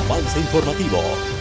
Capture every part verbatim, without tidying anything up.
Avance informativo.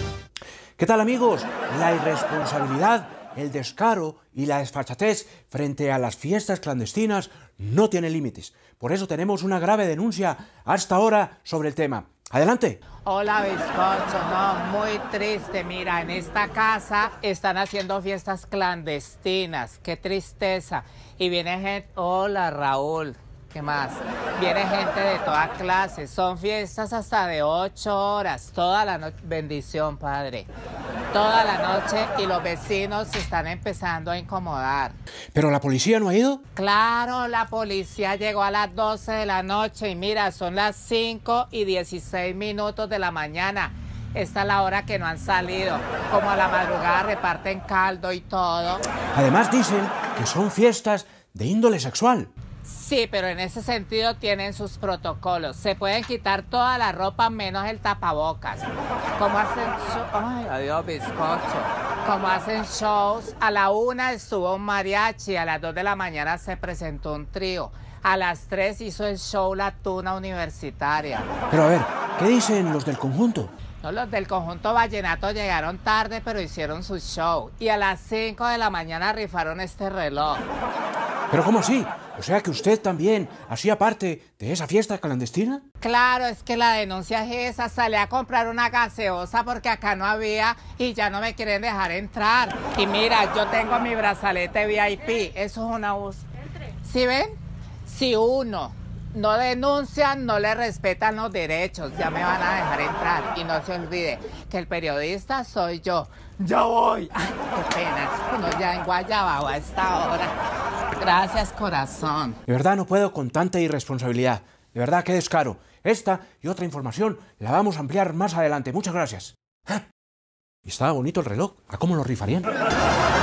¿Qué tal, amigos? La irresponsabilidad, el descaro y la desfachatez frente a las fiestas clandestinas no tienen límites. Por eso tenemos una grave denuncia hasta ahora sobre el tema. Adelante. Hola, bizcocho. No, muy triste. Mira, en esta casa están haciendo fiestas clandestinas. Qué tristeza. Y viene gente... Hola, Raúl. ¿Qué más? Viene gente de toda clase. Son fiestas hasta de ocho horas. Toda la noche. Bendición, padre. Toda la noche y los vecinos se están empezando a incomodar. ¿Pero la policía no ha ido? Claro, la policía llegó a las doce de la noche y mira, son las cinco y dieciséis minutos de la mañana. Esta es la hora que no han salido. Como a la madrugada reparten caldo y todo. Además dicen que son fiestas de índole sexual. Sí, pero en ese sentido tienen sus protocolos. Se pueden quitar toda la ropa menos el tapabocas. Como hacen shows... Ay, adiós, bizcocho. Como hacen shows, a la una estuvo un mariachi, a las dos de la mañana se presentó un trío. A las tres hizo el show La Tuna Universitaria. Pero a ver, ¿qué dicen los del conjunto? No, los del conjunto vallenato llegaron tarde, pero hicieron su show. Y a las cinco de la mañana rifaron este reloj. ¿Pero cómo así? O sea que usted también hacía parte de esa fiesta clandestina. Claro, es que la denuncia es esa. Salí a comprar una gaseosa porque acá no había y ya no me quieren dejar entrar. Y mira, yo tengo mi brazalete V I P. Eso es una voz. ¿Sí ven? Si uno no denuncia, no le respetan los derechos. Ya me van a dejar entrar. Y no se olvide que el periodista soy yo. ¡Ya voy! Ay, qué pena. Uno ya en Guayabao a esta hora. Gracias, corazón. De verdad no puedo con tanta irresponsabilidad. De verdad, qué descaro. Esta y otra información la vamos a ampliar más adelante. Muchas gracias. ¿Ah? Y estaba bonito el reloj. ¿A cómo lo rifarían?